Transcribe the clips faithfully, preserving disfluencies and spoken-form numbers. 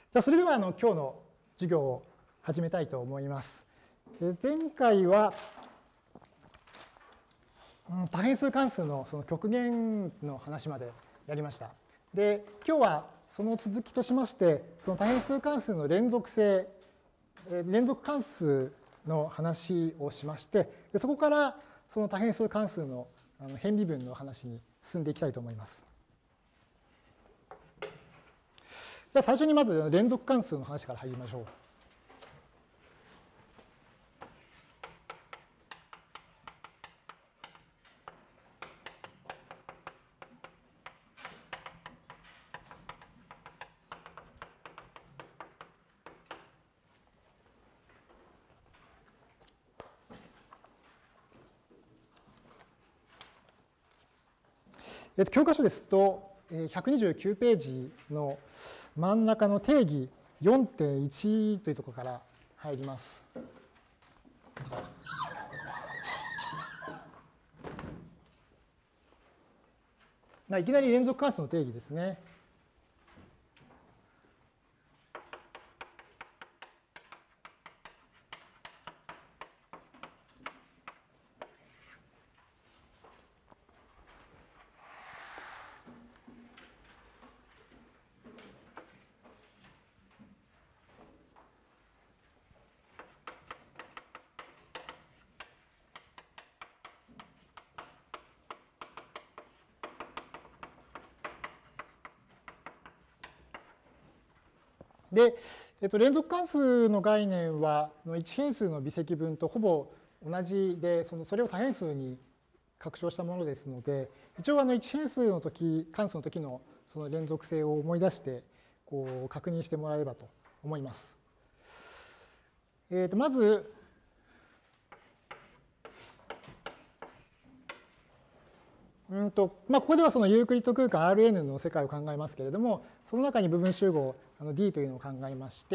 じゃあそれではあの今日の授業を始めたいと思います。前回は多変数関数のその極限の話までやりました。で、今日はその続きとしまして、その多変数関数の連続性、連続関数の話をしまして、でそこからその多変数関数の変微分の話に進んでいきたいと思います。じゃあ最初にまず連続関数の話から入りましょう。えっと、教科書ですとひゃくにじゅうきゅうページの真ん中の定義 よんてんいち というところから入ります。いきなり連続関数の定義ですね。で、えっと、連続関数の概念は一変数の微積分とほぼ同じで、そのそれを多変数に拡張したものですので、一応あの一変数の時、関数の時のその連続性を思い出してこう確認してもらえればと思います。えっと、まず、うんとまあ、ここではそのユークリッド空間 アールエヌ の世界を考えますけれども、その中に部分集合 D というのを考えまして、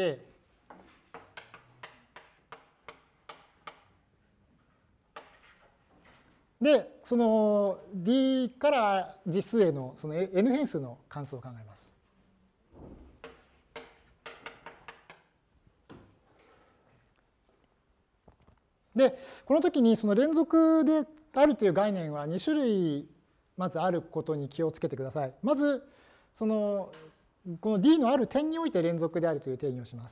で、その D から実数へのその N 変数の関数を考えます。で、この時にその連続であるという概念はに種類まずあることに気をつけてください。まず、そのこの D のある点において連続であるという定義をします。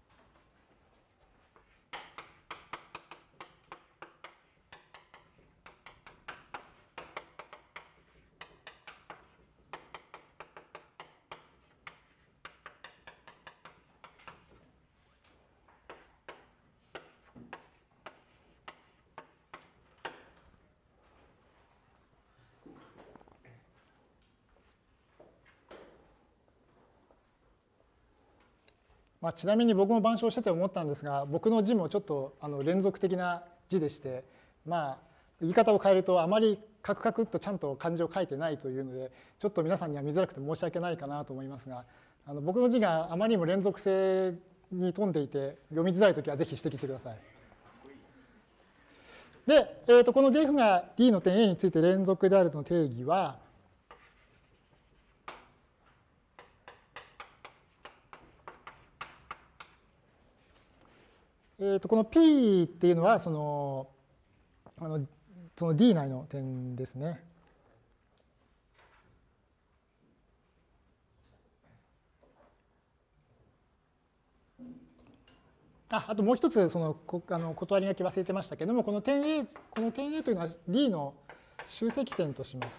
まあ、ちなみに僕も板書してて思ったんですが、僕の字もちょっとあの連続的な字でして、まあ、言い方を変えるとあまりカクカクっとちゃんと漢字を書いてないというので、ちょっと皆さんには見づらくて申し訳ないかなと思いますが、あの僕の字があまりにも連続性に富んでいて読みづらいときはぜひ指摘してください。で、えー、とこの df が D の点 A について連続であるの定義は、えー、とこの P っていうのはそのあのその D 内の点ですね。あ, あともう一つそのこあの断り書き忘れてましたけれども、この点 A、この点 A というのは D の集積点とします。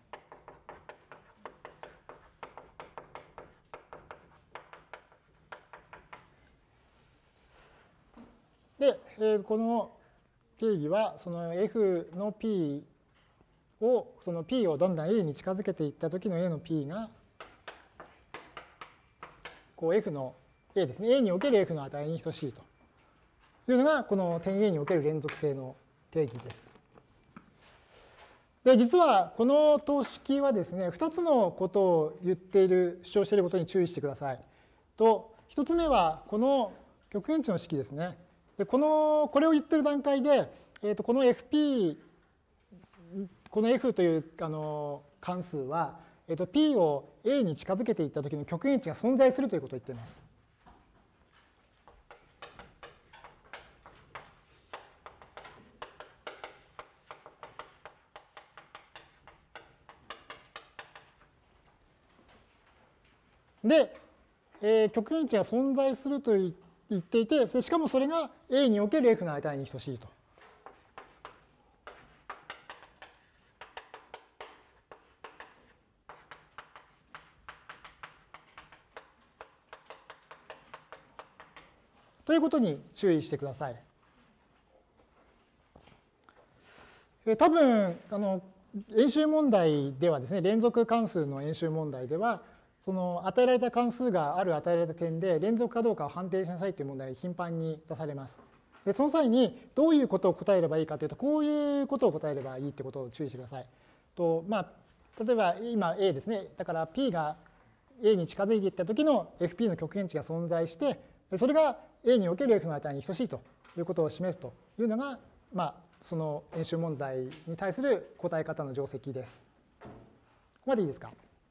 で、えー、この定義はその F の P をその P をどんどん A に近づけていった時の A の P がこう F の A ですね。A における F の値に等しいというのがこの点 A における連続性の定義です。で、実はこの等式はですね、ふたつのことを言っている、主張していることに注意してください。と、ひとつめはこの極限値の式ですね。でこのこれを言ってる段階で、えー、とこの エフピー、この F というあの関数は、えー、と P を A に近づけていったときの極限値が存在するということを言っています。で、えー、極限値が存在すると言っていて、しかもそれが A における F の値に等しいと。ということに注意してください。え多分あの演習問題ではですね、連続関数の演習問題では、その与えられた関数がある与えられた点で連続かどうかを判定しなさいという問題が頻繁に出されます。でその際にどういうことを答えればいいかというと、こういうことを答えればいいということを注意してください。とまあ、例えば今 A ですね。だから P が A に近づいていった時の エフピー の極限値が存在して、それが A における F の値に等しいということを示すというのが、まあ、その演習問題に対する答え方の定石です。ここまでいいですか？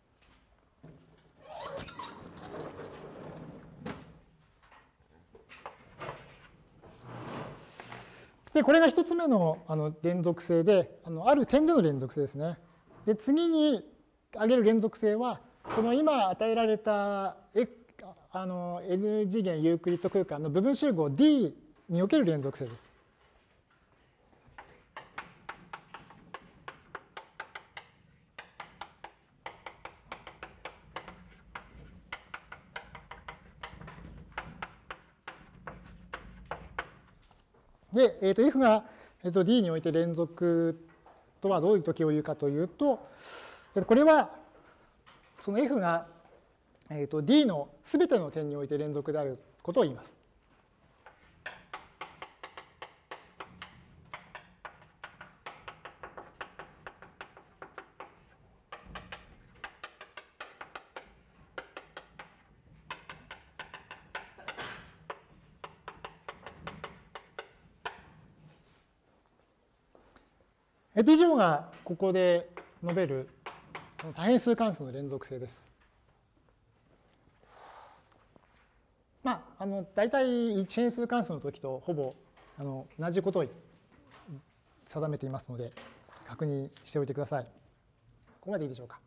で、これが一つ目のあの連続性で、あのある点での連続性ですね。で、次に挙げる連続性は、この今与えられたあの N 次元ユークリッド空間の部分集合 D における連続性です。で、えー、と F が、えー、と D において連続とはどういう時を言うかというと、これはその F が、えー、と D のすべての点において連続であることを言います。以上がここで述べる多変数関数の連続性です。まあ、あの大体一変数関数の時とほぼあの同じことを定めていますので、確認しておいてください。ここまでいいでしょうか。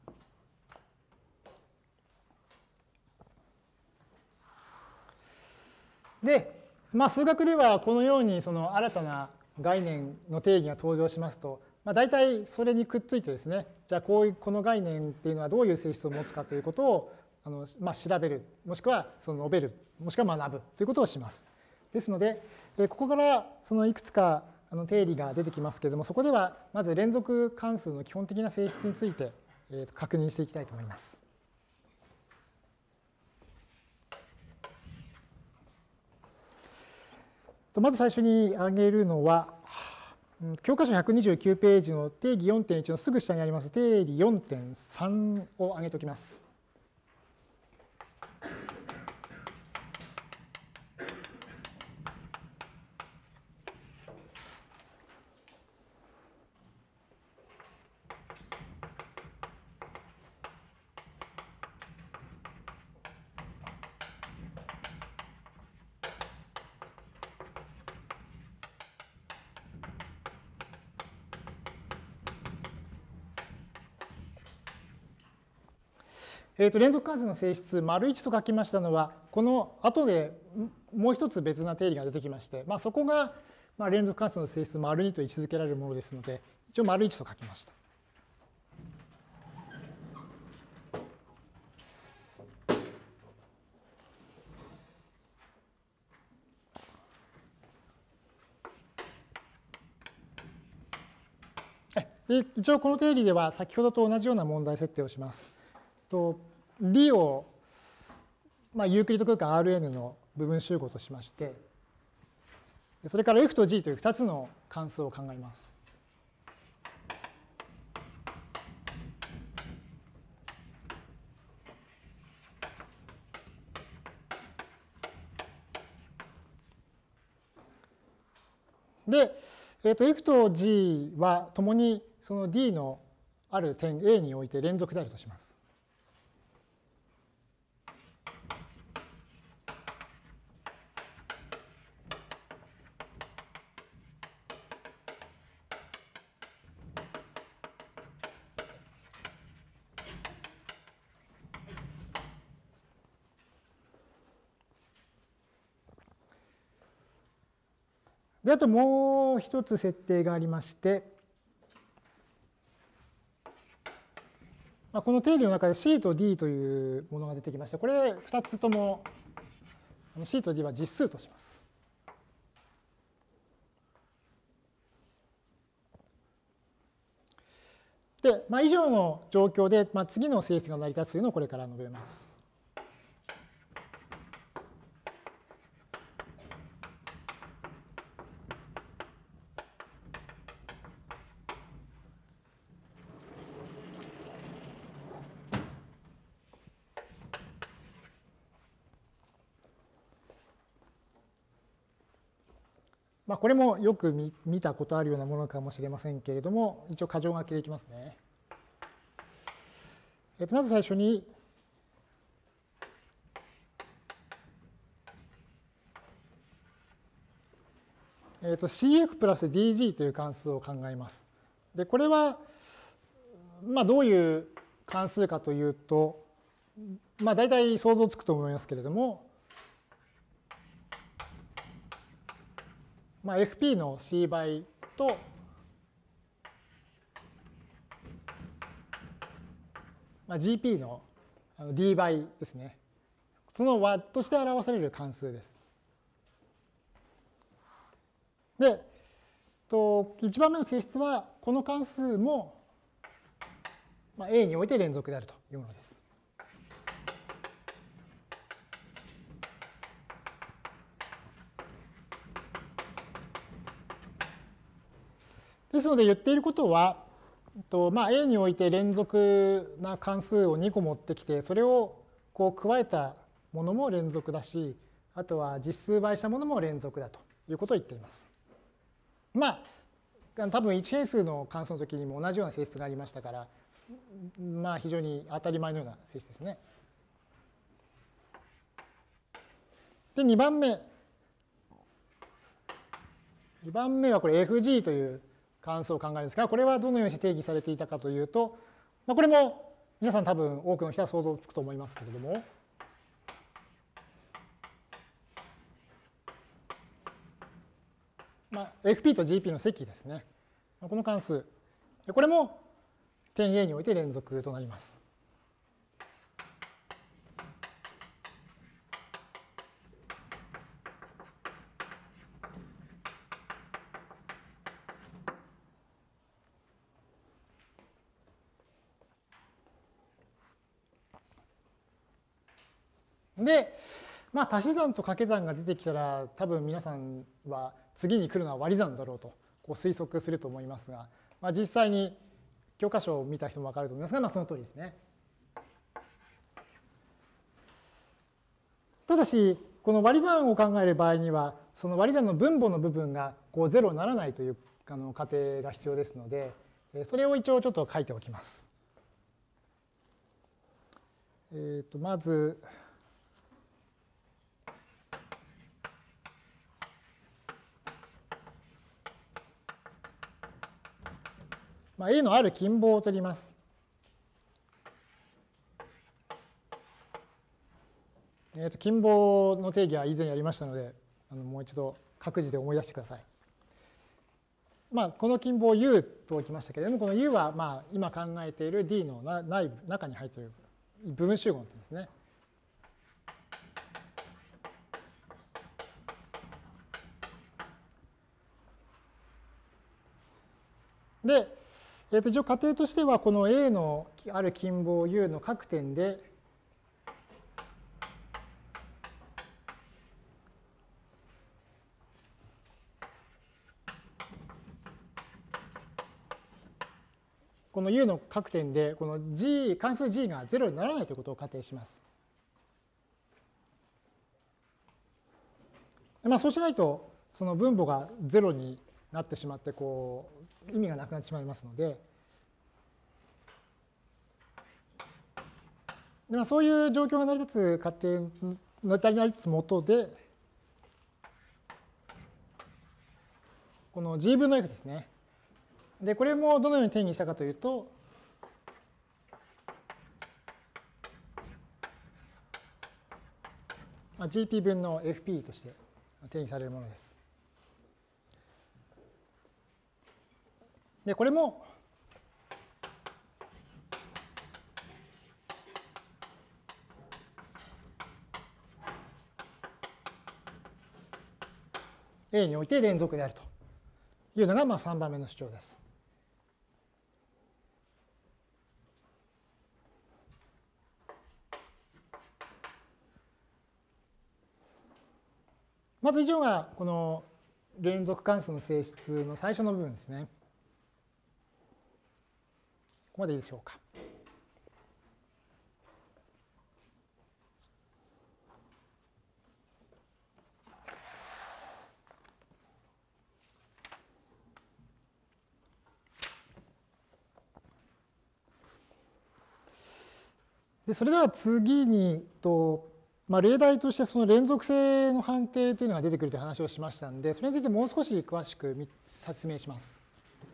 で、まあ、数学ではこのようにその新たな概念の定義が登場しますと、まあ、大体それにくっついてですね、じゃあこういうこの概念っていうのはどういう性質を持つかということをあの、まあ、調べる、もしくはその述べる、もしくは学ぶということをします。ですので、ここからそのいくつかあの定理が出てきますけれども、そこではまず連続関数の基本的な性質について確認していきたいと思います。まず最初に挙げるのは、教科書ひゃくにじゅうきゅうページの定義 よんてんいち のすぐ下にあります定理 よんてんさん を挙げておきます。えー、と連続関数の性質、丸いちと書きましたのは、この後でもう一つ別な定理が出てきまして、まあ、そこがまあ連続関数の性質丸にと位置づけられるものですので、一応丸いちと書きました。で一応この定理では先ほどと同じような問題設定をします。と D を、まあ、ユークリッド空間 アールエヌ の部分集合としまして、それから F と G というふたつの関数を考えます。で、えー、と F と G はともにその D のある点 A において連続であるとします。 で、あともう一つ設定がありまして、まあ、この定理の中で C と D というものが出てきまして、これふたつとも C と D は実数とします。で、まあ、以上の状況で、まあ、次の性質が成り立つというのをこれから述べます。まあ、これもよく 見, 見たことあるようなものかもしれませんけれども、一応箇条書きでいきますね。えっと、まず最初に、えっと、シーエフ プラス ディージー という関数を考えます。で、これは、まあ、どういう関数かというと、まあ、大体想像つくと思いますけれども、まあ、エフピー の C 倍と、まあ、ジーピー の D 倍ですね。その和として表される関数です。で、といちばんめの性質は、この関数も、まあ、A において連続であるというものです。ですので言っていることは、とまあ、A において連続な関数をにこ持ってきて、それをこう加えたものも連続だし、あとは実数倍したものも連続だということを言っています。まあ、多分一変数の関数の時にも同じような性質がありましたから、まあ非常に当たり前のような性質ですね。で、にばんめ。にばんめはこれ エフジー という関数を考えるんですが、これはどのように定義されていたかというと、まあ、これも皆さん多分多くの人は想像つくと思いますけれども、まあ、エフピー と ジーピー の積ですね。この関数。これも点 A において連続となります。で、まあ、足し算と掛け算が出てきたら、多分皆さんは次に来るのは割り算だろうとこう推測すると思いますが、まあ、実際に教科書を見た人も分かると思いますが、まあ、その通りですね。ただし、この割り算を考える場合には、その割り算の分母の部分がこうゼロにならないというあの仮定が必要ですので、それを一応ちょっと書いておきます。えーと、まず、まあ、A のある近傍を取ります。えー、と近傍の定義は以前やりましたので、あのもう一度各自で思い出してください。まあ、この近傍 U と置きましたけれども、この U はまあ今考えている D の内部、中に入っている部分集合の点ですね。で、えー、と一応仮定としては、この A のある近傍 U の各点で、この U の各点で、この G、関数 G がゼロにならないということを仮定します。まあ、そうしないと、その分母がゼロになってしまって、こう、意味がなくなってしまいますので、でまあ、そういう状況が成り立つ仮定、成り立つもとで、この G 分の F ですね。で、これもどのように定義したかというと、まあ、ジーピー 分の エフピー として定義されるものです。 で、これもA において連続であるというのがまあさんばんめの主張です。まず以上がこの連続関数の性質の最初の部分ですね。ここまでいいでしょうか。でそれでは次にと、まあ、例題としてその連続性の判定というのが出てくるという話をしましたので、それについてもう少し詳しく説明します。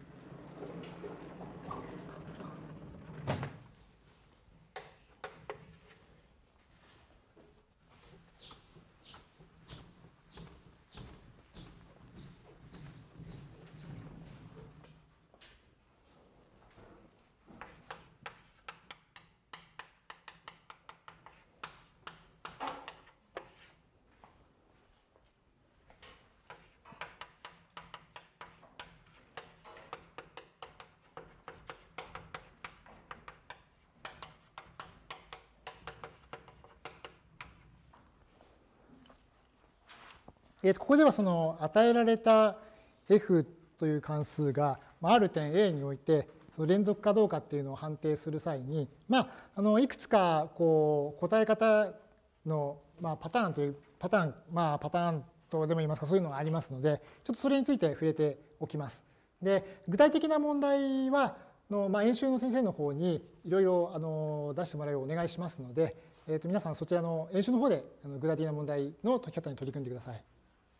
ここではその与えられた f という関数がある点 A においてその連続かどうかっていうのを判定する際に、まあ、あのいくつかこう答え方のまあパターンというパターン、まあ、パターンとでも言いますか、そういうのがありますので、ちょっとそれについて触れておきます。で、具体的な問題はの、まあ、演習の先生の方にいろいろあの出してもらうようお願いしますので、えー、と皆さんそちらの演習の方であの具体的な問題の解き方に取り組んでください。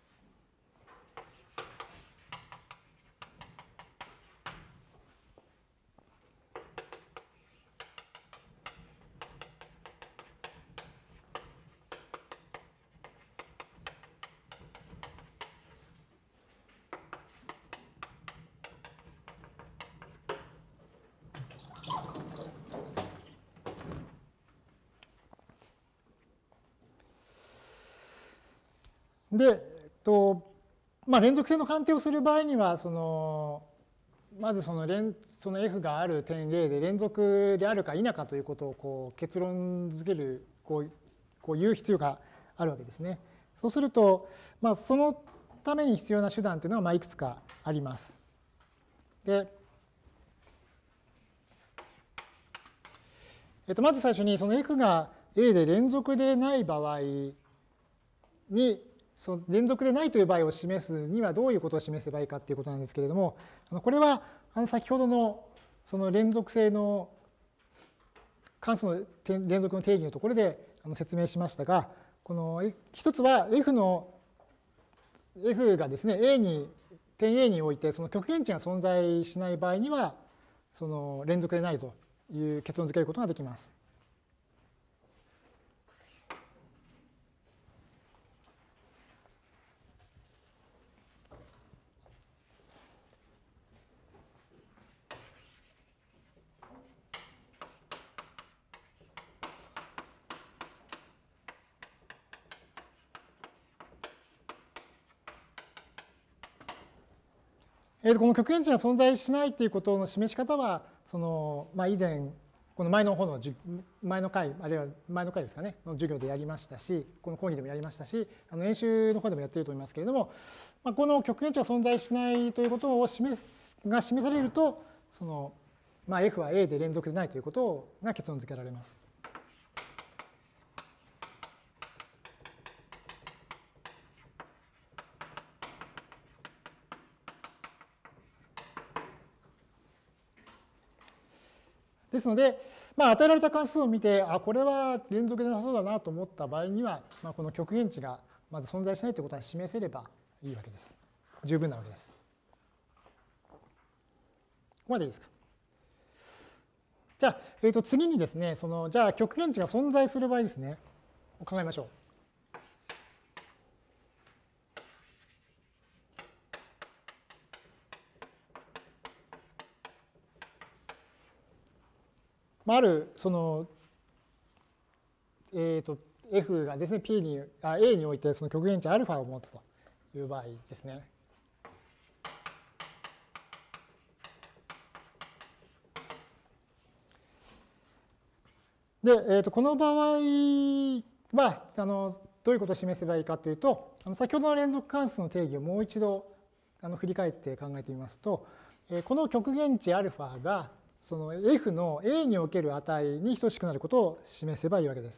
で、えっとまあ、連続性の判定をする場合には、そのまずその連その F がある点 A で連続であるか否かということをこう結論づけるこうこう言う必要があるわけですね。そうすると、まあ、そのために必要な手段というのはまあいくつかあります。で、えっと、まず最初にその F が A で連続でない場合に、その連続でないという場合を示すにはどういうことを示せばいいかということなんですけれども、これは先ほどのその連続性の関数の連続の定義のところで説明しましたが、この一つは F の F がですね A に点 A においてその極限値が存在しない場合にはその連続でないという結論づけることができます。この極限値が存在しないということの示し方は、そのまあ、以前、この前の方の前の回、あるいは前の回ですかね、の授業でやりましたし、この講義でもやりましたし、あの演習の方でもやっていると思いますけれども、まあ、この極限値が存在しないということを示すが示されると、そのまあ、F は A で連続でないということが結論付けられます。ですので、まあ、与えられた関数を見て、あ、これは連続でなさそうだなと思った場合には、まあ、この極限値がまず存在しないということは示せればいいわけです。十分なわけです。ここまでいいですか。じゃあ、えー、と次にですね、そのじゃあ極限値が存在する場合ですね、考えましょう。 まあ、あるその、えー、と F がですね P にあ A においてその極限値 α を持つという場合ですね。で、えー、とこの場合はあのどういうことを示せばいいかというと、あの先ほどの連続関数の定義をもう一度あの振り返って考えてみますと、えー、この極限値 α がその F の A における値に等しくなることを示せばいいわけです。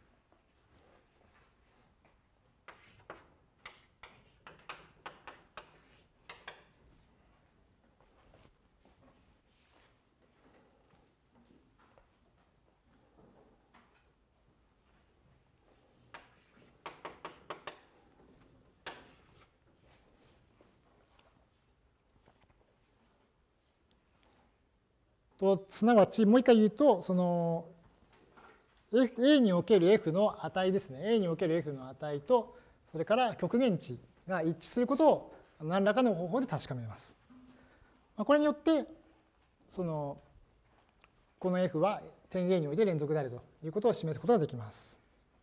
とすなわちもう一回言うと、その A における F の値ですね。A における F の値と、それから極限値が一致することを何らかの方法で確かめます。これによって、そのこの F は点 A において連続であるということを示すことができます。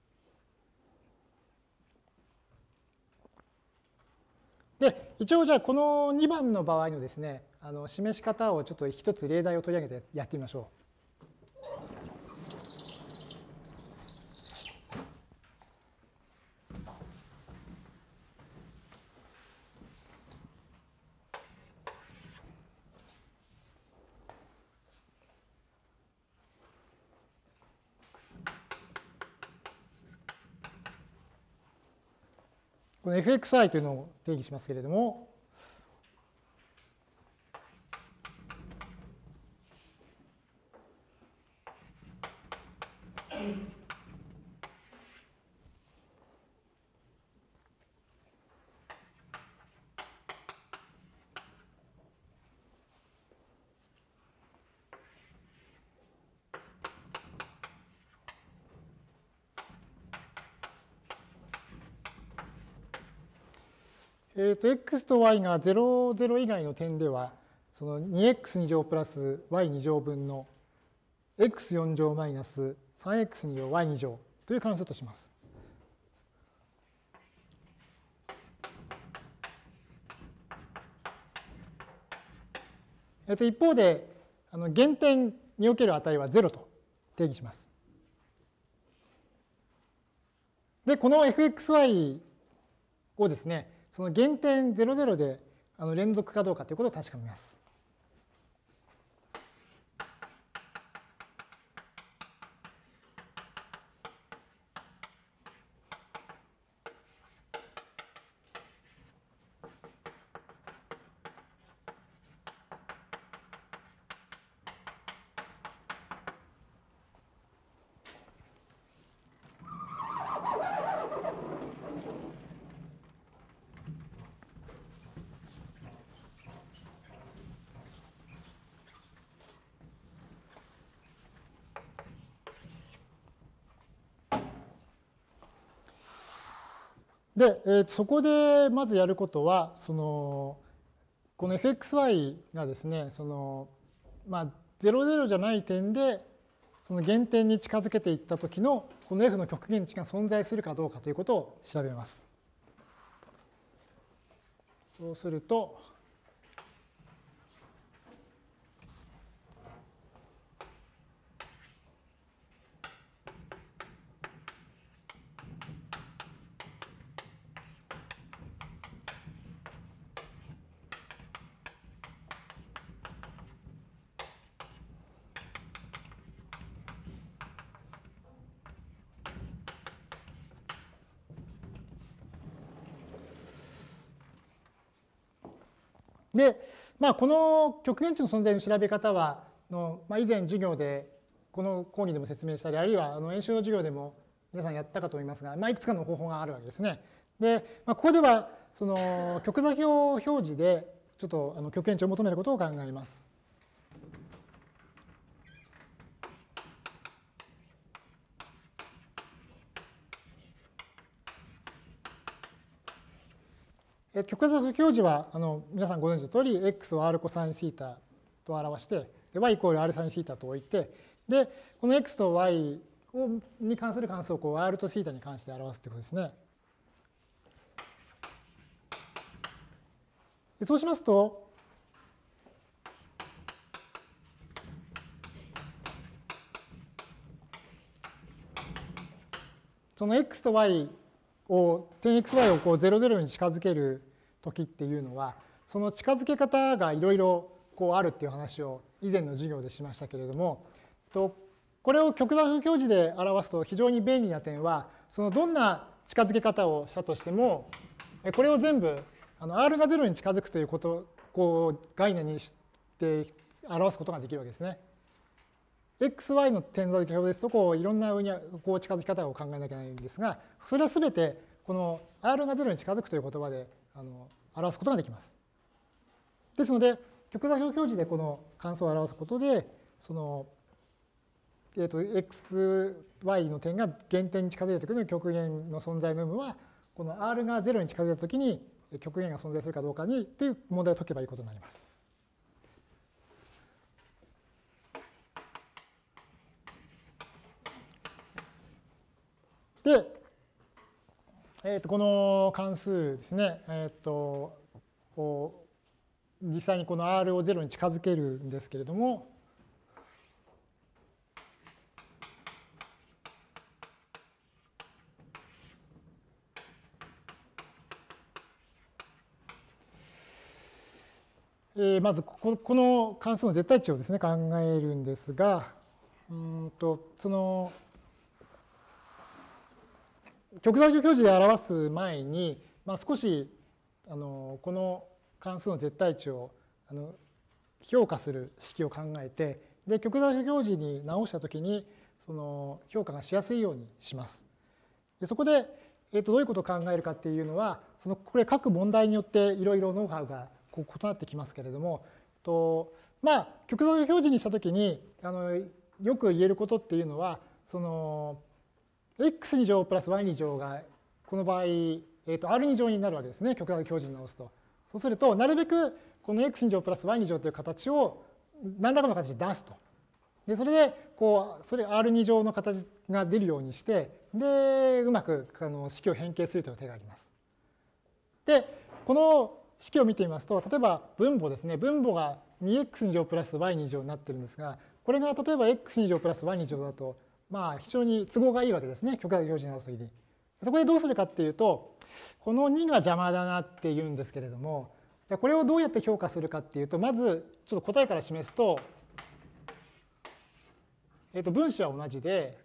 で、一応じゃあこのにばんの場合のですね、あの示し方をちょっと一つ例題を取り上げてやってみましょう。この エフエックスアイ というのを定義しますけれども、えー、と x と y がゼロ、ゼロ以外の点では、その にエックスに 乗プラス ワイに 乗分の エックスよん 乗マイナス さんエックスに 乗 ワイに 乗という関数とします。えー、と一方で、あの原点における値はゼロと定義します。で、この エフエックスワイ をですね、その原点ゼロゼロであの連続かどうかということを確かめます。で、えー、そこでまずやることは、そのこの エフエックスワイ がですね、そのまあゼロゼロじゃない点でその原点に近づけていったときのこの F の極限値が存在するかどうかということを調べます。そうすると、で、まあ、この極限値の存在の調べ方はの、まあ、以前授業でこの講義でも説明したり、あるいはあの演習の授業でも皆さんやったかと思いますが、まあ、いくつかの方法があるわけですね。で、まあ、ここではその極座標表示でちょっとあの極限値を求めることを考えます。極座標表示はあの皆さんご存知の通り x を r コサインシータと表して、y イコール r サインシータと置いて、 で、この x と y をに関する関数をこう r と θ に関して表すということですね。でそうしますと、その x と y を、点 xy をこうゼロゼロに近づけるときっていうのは、その近づけ方がいろいろこうあるっていう話を以前の授業でしましたけれども、とこれを極座標表示で表すと非常に便利な点は、そのどんな近づけ方をしたとしても、これを全部あの r がゼロに近づくということこう概念にして表すことができるわけですね。xy の点座標表ですとこういろんな上にこう近づき方を考えなきゃいけないんですが、それはすべてこの r がゼロに近づくという言葉であの表すことができます。ですので、極座標表示でこの関数を表すことで、その、えーと、xy の点が原点に近づいたときの極限の存在の有無は、この r がゼロに近づいたときに極限が存在するかどうかにという問題を解けばいいことになります。で、えーと、この関数ですね、えーと、こう実際にこの r をゼロに近づけるんですけれども、えー、まずここの関数の絶対値をですね考えるんですが、うんとその極座標表示で表す前に、まあ、少しあのこの関数の絶対値をあの評価する式を考えて、で極座標表示に直したときにその評価がしやすいようにします。でそこで、えー、とどういうことを考えるかっていうのは、そのこれ各問題によっていろいろノウハウがこう異なってきますけれども、とまあ極座標表示にしたときにあのよく言えることっていうのは、そのx に乗プラス y に乗がこの場合、えー、と r に乗になるわけですね、極座標示に直すと。そうするとなるべくこの x に乗プラス y に乗という形を何らかの形で出すと。でそれでこうそれ r に乗の形が出るようにして、でうまくあの式を変形するという手があります。でこの式を見てみますと、例えば分母ですね、分母が にエックス に乗プラス y に乗になってるんですが、これが例えば x に乗プラス y に乗だと、まあ非常に都合がいいわけですね、極座標示に直すときに。そこでどうするかっていうと、このにが邪魔だなっていうんですけれども、じゃあこれをどうやって評価するかっていうと、まずちょっと答えから示すと、えっと分子は同じで、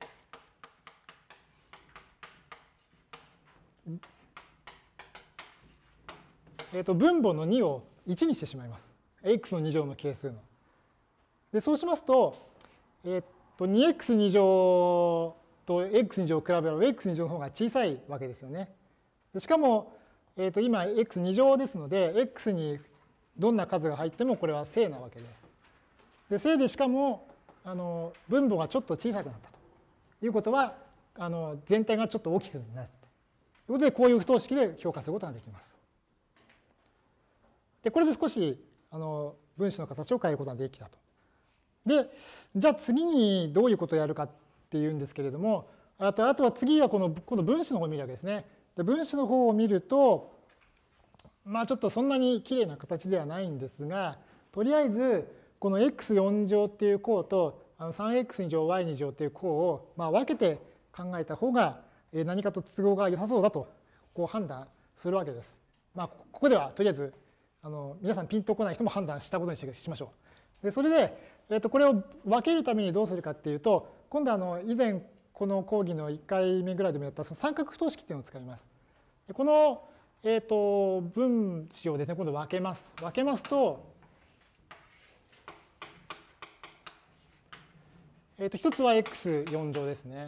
えっと分母のにをいちにしてしまいます。x のに乗の係数の。でそうしますと、えっと にエックスに 乗と x に乗を比べれば x に乗の方が小さいわけですよね。でしかも、えっと今 x に乗ですので、x にどんな数が入ってもこれは正なわけです。で正でしかもあの分母がちょっと小さくなったということは、あの全体がちょっと大きくなるということで、こういう不等式で評価することができます。でこれで少しあの分子の形を変えることができたと。でじゃあ次にどういうことをやるかっていうんですけれども、あとあとは次はこの今度分子の方を見るわけですね。で分子の方を見ると、まあちょっとそんなにきれいな形ではないんですが、とりあえずこの エックスよん 乗っていう項と スリーエックス に乗 y に乗っていう項をまあ分けて考えた方が何かと都合が良さそうだとこう判断するわけです。まあここではとりあえずあの皆さんピンとこない人も判断したことにしましょう。でそれで、えー、とこれを分けるためにどうするかっていうと、今度あの以前この講義のいっかいめぐらいでもやったその三角不等式っていうのを使います。でこの、えー、と分子をですね今度分けます。分けますと、えー、と一つは エックスよん 乗ですね。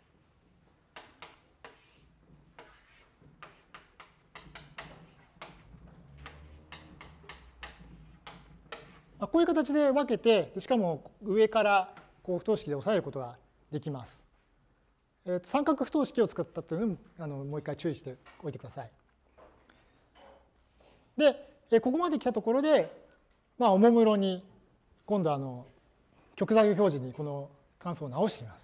こういう形で分けて、しかも上からこう不等式で押さえることができます。えー、と三角不等式を使ったというのもあのもう一回注意しておいてください。で、ここまで来たところで、まあ、おもむろに今度あの極座標表示にこの関数を直してみます。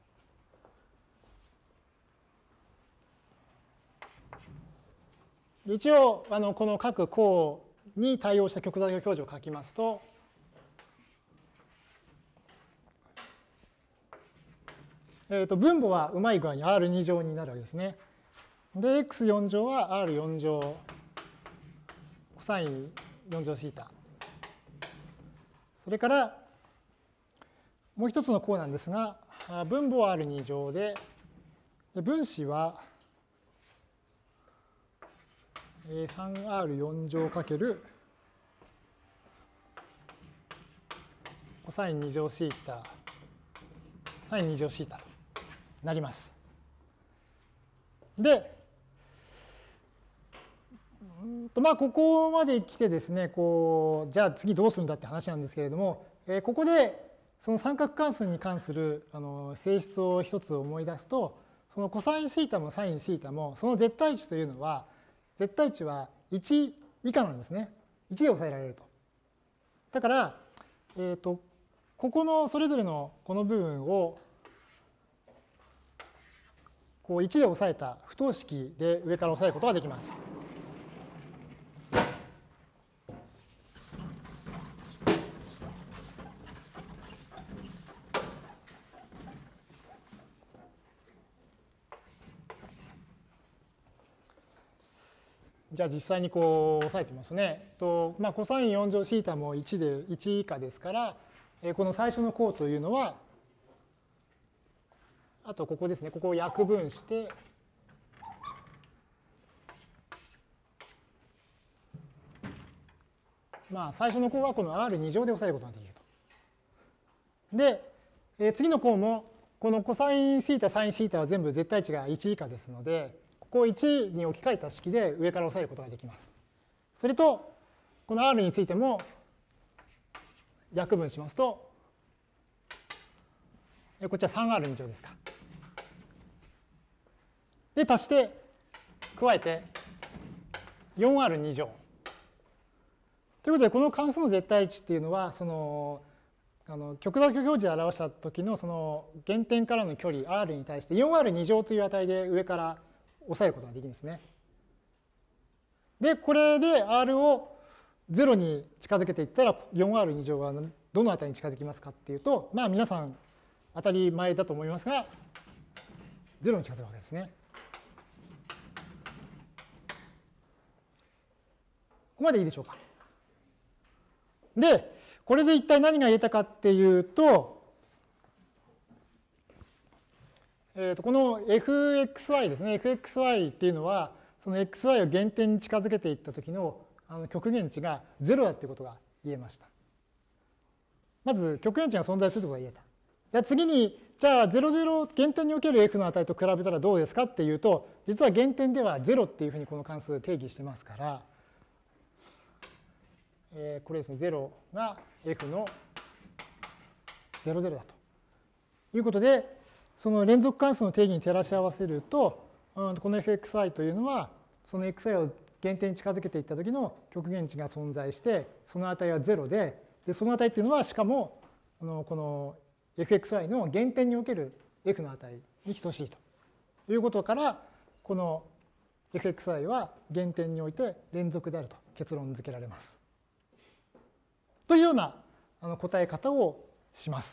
一応あのこの各項に対応した極座標表示を書きますと、えー、と分母はうまい具合に アールに 乗になるわけですね。で エックスよん 乗は アールよん 乗コサインよん乗シータ。それからもう一つの項なんですが、分母は アールに 乗で、分子は さんアールよん 乗かけるコサインに乗シータ、サインに乗シータとなります。で、うんとまあここまで来てですね、こうじゃあ次どうするんだって話なんですけれども、えー、ここでその三角関数に関するあの性質を一つ思い出すと、そのコサインシータもサインシータもその絶対値というのは、絶対値はいち以下なんですね。いちで抑えられると。だから、えーと、ここのそれぞれのこの部分をこういちで抑えた不等式で上から抑えることができます。じゃあ実際にこう押さえてみますね。とまあ、コサインよん乗シータもいちでいち以下ですから、この最初の項というのは、あとここですね、ここを約分して、まあ最初の項はこの アールに 乗で押さえることができると。で、え次の項もこのコサインシータ、サインシータは全部絶対値がいち以下ですので、ここをいちに置き換えた式で上から押さえることができます。それと、この R についても約分しますと、こっちは さんアールに 乗ですか。で、足して、加えて よんアールに 乗。ということで、この関数の絶対値っていうのは、その、あの極座標表示で表した時のその原点からの距離 R に対して よんアールに 乗という値で上から抑えることができるんですね。で、これで R をゼロに近づけていったら よんアールに 乗はどの値に近づきますかっていうと、まあ皆さん当たり前だと思いますが、ゼロに近づくわけですね。ここまでいいでしょうか。で、これで一体何が言えたかっていうと、えー、とこの エフエックスワイ ですね。エフエックスワイ っていうのは、その エックスワイ を原点に近づけていった時のあの極限値がゼロだっていうことが言えました。まず極限値が存在するということが言えた。じゃあ次に、じゃあゼロゼロ原点における F の値と比べたらどうですかっていうと、実は原点ではゼロっていうふうにこの関数定義してますから、えー、これですね、ゼロが F のゼロゼロだということで、その連続関数の定義に照らし合わせると、この エフエックスワイ というのは、その エックスワイ を原点に近づけていった時の極限値が存在して、その値はゼロで、でその値っていうのはしかも、あのこの エフエックスワイ の原点における F の値に等しいということから、この エフエックスワイ は原点において連続であると結論付けられます。というようなあの答え方をします。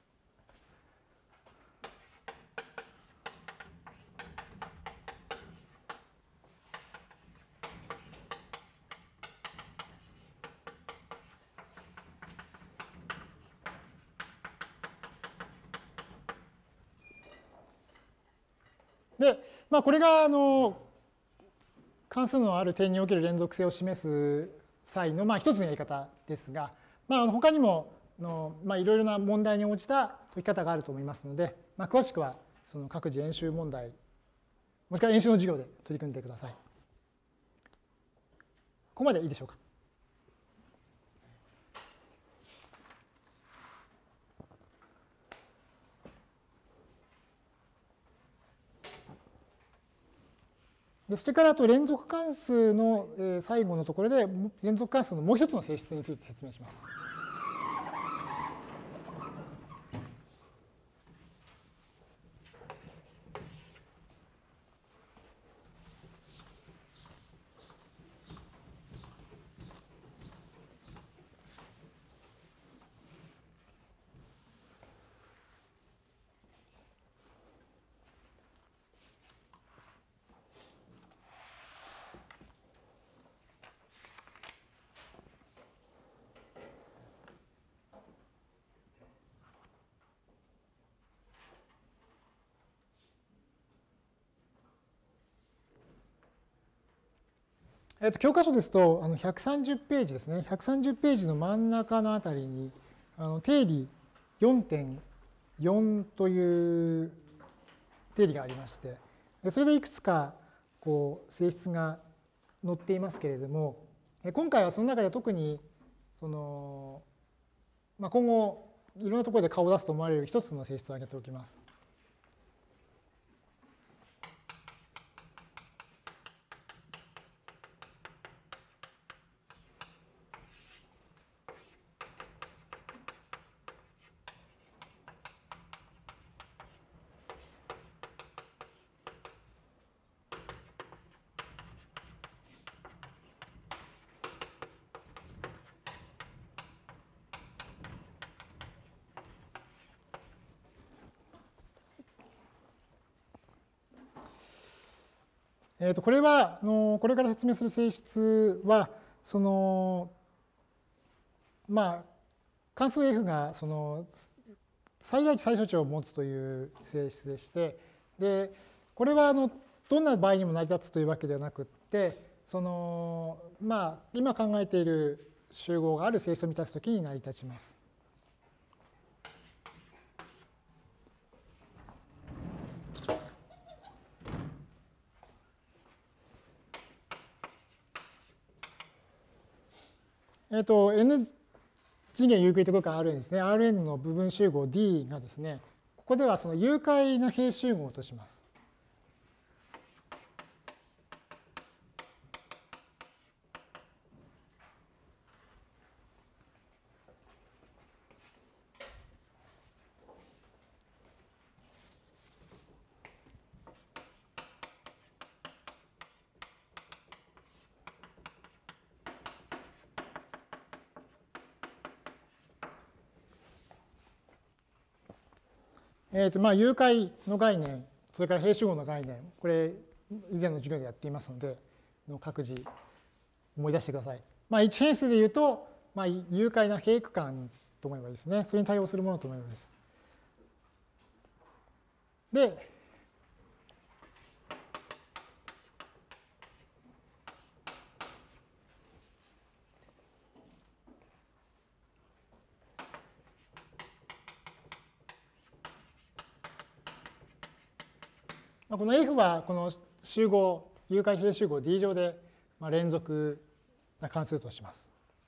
で、まあ、これがあの関数のある点における連続性を示す際のまあ一つのやり方ですが、まあ、他にもの、まあ、いろいろな問題に応じた解き方があると思いますので、まあ、詳しくはその各自演習問題、もしくは演習の授業で取り組んでください。ここまでいいでしょうか。でそれからあと連続関数の最後のところで連続関数のもう一つの性質について説明します。 えっと、教科書ですと、あのひゃくさんじゅうページですね。ひゃくさんじゅうページの真ん中のあたりに、あの定理 よんてんよん という定理がありまして、それでいくつかこう性質が載っていますけれども、今回はその中で特にその、まあ、今後いろんなところで顔を出すと思われる一つの性質を挙げておきます。えー、とこれはあのこれから説明する性質はそのまあ関数 F がその最大値最小値を持つという性質でして、でこれはあのどんな場合にも成り立つというわけではなくって、そのまあ今考えている集合がある性質を満たすときに成り立ちます。えっと、N 次元ユークリッド空間 Rn ですね。Rn の部分集合 D がですね、ここではその有解な平集合とします。えーとまあ、有解の概念、それから平集合の概念、これ以前の授業でやっていますので、各自思い出してください。まあ、いち変数で言うと、まあ、有解な平区間と思えばいいですね。それに対応するものと思えばいいです。で、この F はこの集合、有解平集合 D 上で連続な関数とします。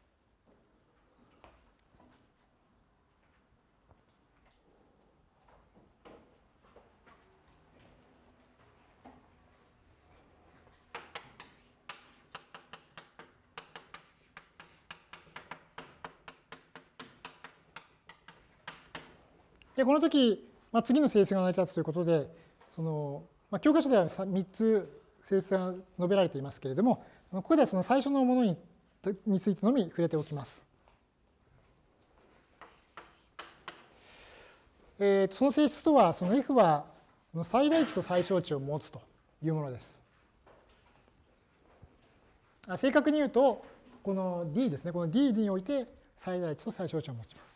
でこの時、まあ、次の性質が成り立つということで、そのまあ、教科書ではみっつ性質が述べられていますけれども、ここではその最初のものにについてのみ触れておきます。えー、その性質とは、その F は最大値と最小値を持つというものです。正確に言うと、この D ですね、この D において最大値と最小値を持ちます。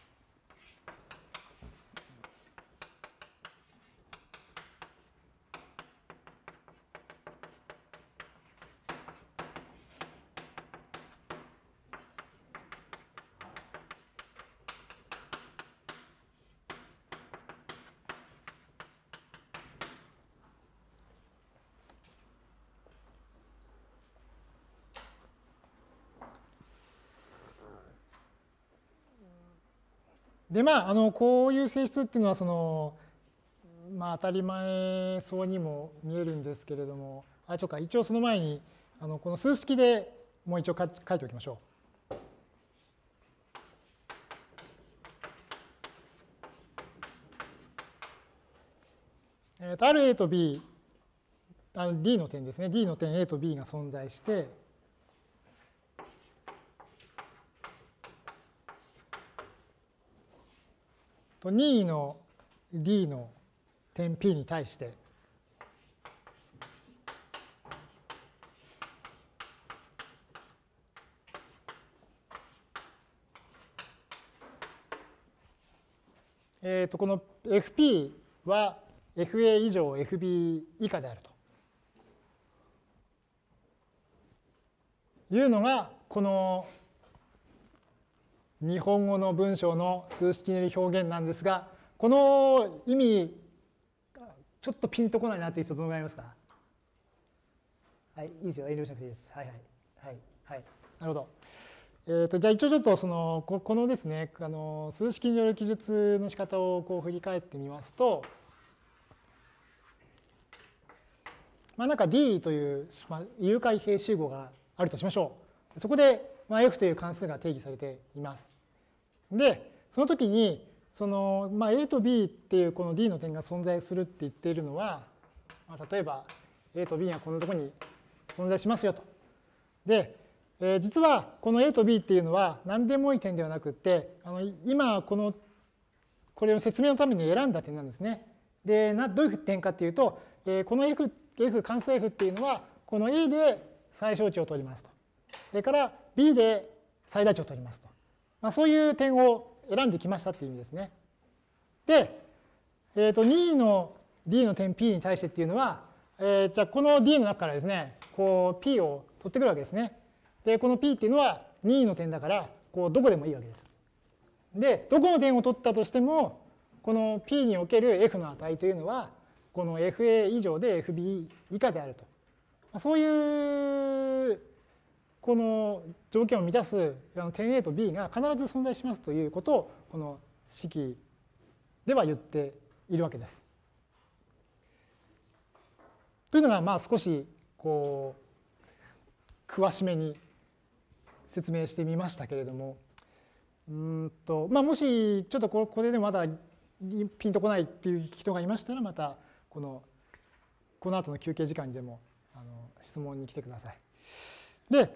でまあ、あのこういう性質っていうのはその、まあ、当たり前そうにも見えるんですけれども、あちょっか一応その前にあのこの数式でもう一応書いておきましょう。えー、とある A と B、あの D の点ですね、D の点 A と B が存在して、と任意の D の点 P に対して、えー、とこの エフピー は エフエー 以上 エフビー 以下であると。 いうのがこの日本語の文章の数式による表現なんですが、この意味ちょっとピンとこないなという人どのぐらいいますか？はい、いいですよ、遠慮しなくていいです。はいはいはいはい、なるほど。えー、とじゃあ一応ちょっとそのここのですね、あの数式による記述の仕方をこう振り返ってみますと、まあなんか D という、まあ、有解平集合があるとしましょう。そこで、まあ、F という関数が定義されています。で、その時にその、まあ、A と B っていうこの D の点が存在するって言っているのは、まあ、例えば A と B がこんなところに存在しますよと。で、えー、実はこの A と B っていうのは何でもいい点ではなくって、あの今このこれを説明のために選んだ点なんですね。で、などういう点かっていうと、えー、この F, F 関数 F っていうのはこの A で最小値を取りますと。それから B で最大値を取りますと。まあ、そういう点を選んできましたっていう意味ですね。で、えー、とにの D の点 P に対してっていうのは、えー、じゃあこの D の中からですね、こう P を取ってくるわけですね。で、この P っていうのはにの点だから、こうどこでもいいわけです。で、どこの点を取ったとしても、この P における F の値というのは、この エフエー 以上で エフビー 以下であると。そういうこの条件を満たす点 A と B が必ず存在しますということをこの式では言っているわけです。というのがまあ少しこう詳しめに説明してみましたけれども、うんとまあもしちょっとこれでまだピンとこないっていう人がいましたら、またこのこの後の休憩時間にでもあの質問に来てください。で、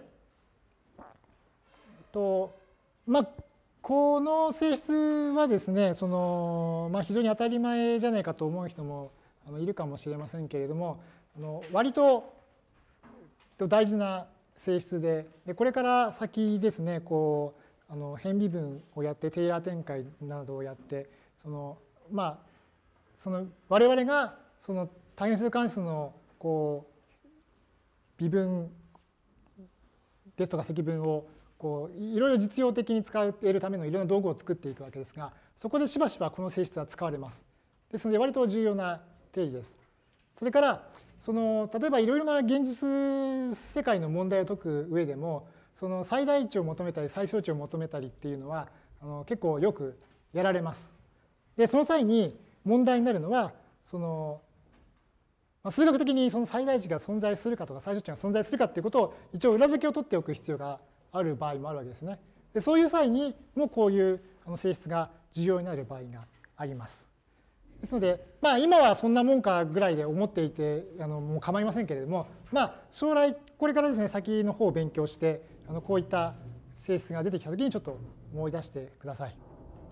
とまあこの性質はですね、そのまあ非常に当たり前じゃないかと思う人もあのいるかもしれませんけれども、あの割と大事な性質で、でこれから先ですね、こうあの変微分をやってテイラー展開などをやって、そのまあその我々がその単元数関数のこう微分ですとか積分をこういろいろ実用的に使えるためのいろんな道具を作っていくわけですが、そこでしばしばこの性質は使われます。ですので割と重要な定義です。それからその例えばいろいろな現実世界の問題を解く上でも、その最大値を求めたり最小値を求めたりっていうのはあの結構よくやられます。でその際に問題になるのは、その数学的にその最大値が存在するかとか最小値が存在するかっていうことを一応裏付けを取っておく必要がある場合もあるわけですね。でそういう際にもこういう性質が重要になる場合があります。ですので、まあ、今はそんなもんかぐらいで思っていてあのもう構いませんけれども、まあ、将来これからですね先の方を勉強してあのこういった性質が出てきたときにちょっと思い出してください。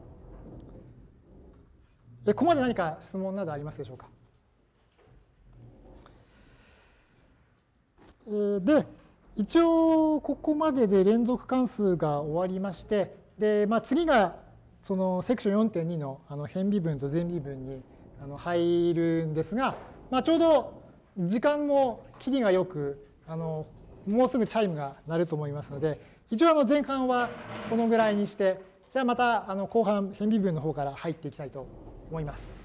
ここまで何か質問などありますでしょうか。で一応ここまでで連続関数が終わりまして、で、まあ、次がそのセクション よんてんに のあの変微分と全微分にあの入るんですが、まあ、ちょうど時間も切りがよくあのもうすぐチャイムが鳴ると思いますので、一応あの前半はこのぐらいにして、じゃあまたあの後半変微分の方から入っていきたいと思います。